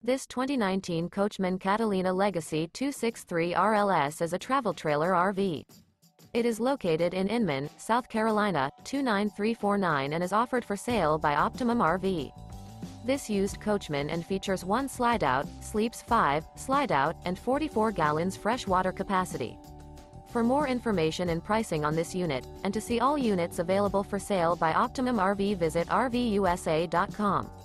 This 2019 Coachmen Catalina Legacy 263 RLS is a travel trailer RV. It is located in Inman, South Carolina, 29349 and is offered for sale by Optimum RV. This used coachman and features 1 slideout, sleeps 5, slideout, and 44 gallons fresh water capacity. For more information and pricing on this unit, and to see all units available for sale by Optimum RV, visit RVUSA.com.